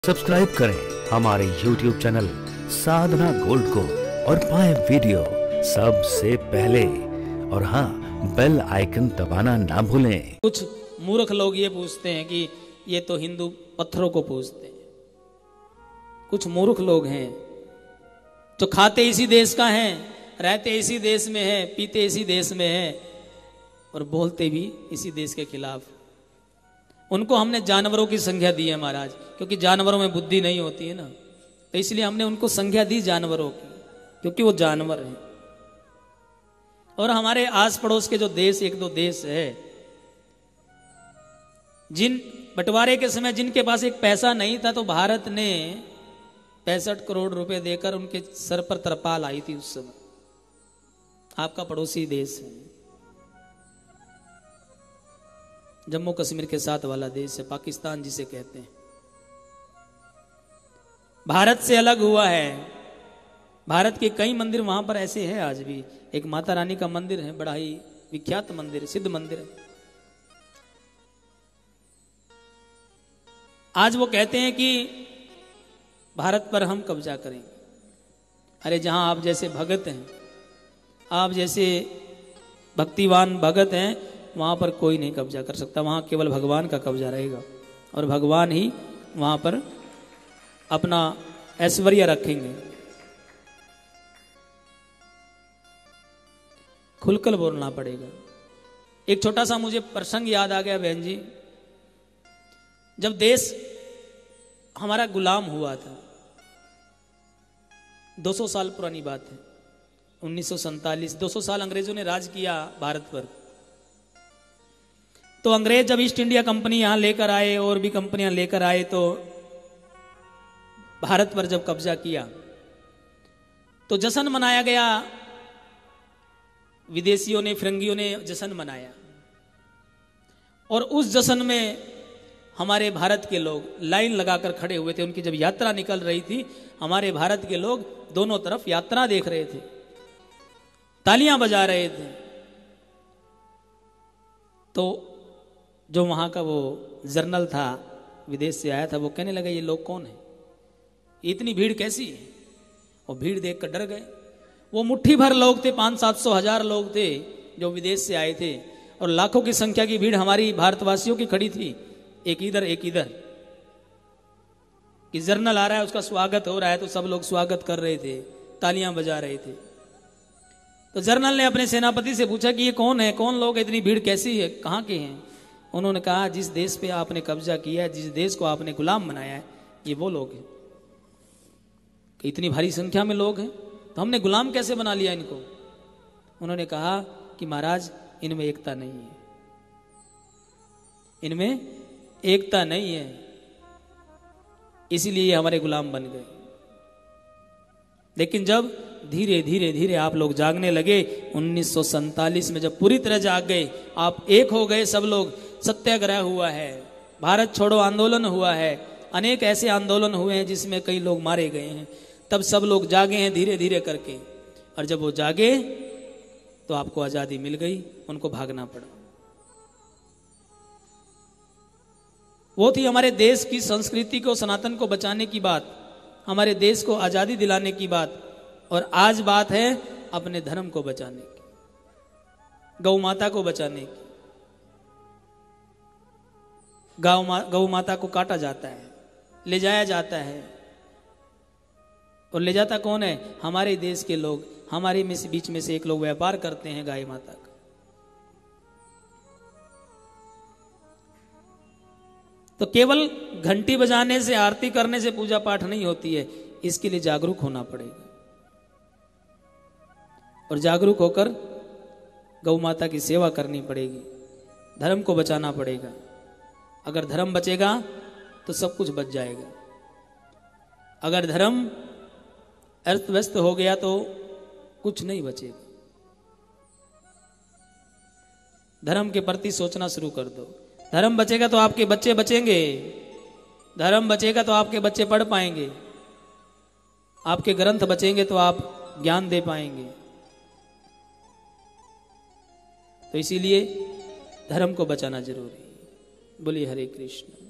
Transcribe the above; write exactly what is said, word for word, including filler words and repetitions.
Subscribe करें हमारे YouTube channel साधना gold को और पाएं वीडियो सबसे पहले। और हाँ, बेल आइकन दबाना ना भूलें। कुछ मूर्ख लोग ये पूछते हैं कि ये तो हिंदू पत्थरों को पूजते हैं। कुछ मूर्ख लोग हैं जो खाते इसी देश का हैं, रहते इसी देश में हैं, पीते इसी देश में हैं और बोलते भी इसी देश के खिलाफ। उनको हमने जानवरों की संज्ञा दी है महाराज, क्योंकि जानवरों में बुद्धि नहीं होती है ना, तो इसलिए हमने उनको संज्ञा दी जानवरों की, क्योंकि वो जानवर हैं। और हमारे आस पड़ोस के जो देश, एक दो देश है जिन बंटवारे के समय जिनके पास एक पैसा नहीं था, तो भारत ने पैंसठ करोड़ रुपए देकर उनके सर पर तरपाल आई थी उस समय। आपका पड़ोसी देश है, जम्मू कश्मीर के साथ वाला देश है, पाकिस्तान जिसे कहते हैं। भारत से अलग हुआ है। भारत के कई मंदिर वहां पर ऐसे हैं आज भी। एक माता रानी का मंदिर है, बड़ा ही विख्यात मंदिर, सिद्ध मंदिर है। आज वो कहते हैं कि भारत पर हम कब्जा करेंगे। अरे जहां आप जैसे भगत हैं, आप जैसे भक्तिवान भगत हैं, वहां पर कोई नहीं कब्जा कर सकता। वहां केवल भगवान का कब्जा रहेगा और भगवान ही वहां पर अपना ऐश्वर्य रखेंगे। खुलकर बोलना पड़ेगा। एक छोटा सा मुझे प्रसंग याद आ गया बहन जी। जब देश हमारा गुलाम हुआ था, दो सौ साल पुरानी बात है, उन्नीस सौ सैंतालीस, दो सौ साल अंग्रेजों ने राज किया भारत पर। तो अंग्रेज जब ईस्ट इंडिया कंपनी यहां लेकर आए और भी कंपनियां लेकर आए, तो भारत पर जब कब्जा किया तो जश्न मनाया गया। विदेशियों ने, फिरंगियों ने जश्न मनाया और उस जश्न में हमारे भारत के लोग लाइन लगाकर खड़े हुए थे। उनकी जब यात्रा निकल रही थी, हमारे भारत के लोग दोनों तरफ यात्रा देख रहे थे, तालियां बजा रहे थे। तो जो वहां का वो जर्नल था, विदेश से आया था, वो कहने लगा ये लोग कौन है, इतनी भीड़ कैसी है। और भीड़ देखकर डर गए। वो मुट्ठी भर लोग थे, पांच सात सौ हजार लोग थे जो विदेश से आए थे, और लाखों की संख्या की भीड़ हमारी भारतवासियों की खड़ी थी, एक इधर एक इधर। कि जर्नल आ रहा है, उसका स्वागत हो रहा है, तो सब लोग स्वागत कर रहे थे, तालियां बजा रहे थे। तो जर्नल ने अपने सेनापति से पूछा कि ये कौन है, कौन लोग, इतनी भीड़ कैसी है, कहाँ के हैं। उन्होंने कहा जिस देश पे आपने कब्जा किया है, जिस देश को आपने गुलाम बनाया है, ये वो लोग हैं। कि इतनी भारी संख्या में लोग हैं, तो हमने गुलाम कैसे बना लिया इनको। उन्होंने कहा कि महाराज इनमें एकता नहीं है, इनमें एकता नहीं है, इसीलिए ये हमारे गुलाम बन गए। लेकिन जब धीरे धीरे धीरे आप लोग जागने लगे, उन्नीस सौ सैंतालीस में जब पूरी तरह जाग गए, आप एक हो गए सब लोग, सत्याग्रह हुआ है, भारत छोड़ो आंदोलन हुआ है, अनेक ऐसे आंदोलन हुए हैं जिसमें कई लोग मारे गए हैं, तब सब लोग जागे हैं धीरे धीरे करके। और जब वो जागे तो आपको आजादी मिल गई, उनको भागना पड़ा। वो थी हमारे देश की संस्कृति को, सनातन को बचाने की बात, हमारे देश को आजादी दिलाने की बात। और आज बात है अपने धर्म को बचाने की, गौ माता को बचाने की। गौ मा, गौ माता को काटा जाता है, ले जाया जाता है, और ले जाता कौन है, हमारे देश के लोग। हमारे में से बीच में से एक लोग व्यापार करते हैं गाय माता का। तो केवल घंटी बजाने से, आरती करने से पूजा पाठ नहीं होती है, इसके लिए जागरूक होना पड़ेगा। और जागरूक होकर गौ माता की सेवा करनी पड़ेगी, धर्म को बचाना पड़ेगा। अगर धर्म बचेगा तो सब कुछ बच जाएगा। अगर धर्म अस्त व्यस्त हो गया तो कुछ नहीं बचेगा। धर्म के प्रति सोचना शुरू कर दो। धर्म बचेगा तो आपके बच्चे बचेंगे, धर्म बचेगा तो आपके बच्चे पढ़ पाएंगे, आपके ग्रंथ बचेंगे तो आप ज्ञान दे पाएंगे। तो इसीलिए धर्म को बचाना जरूरी है। बोलिए हरे कृष्ण।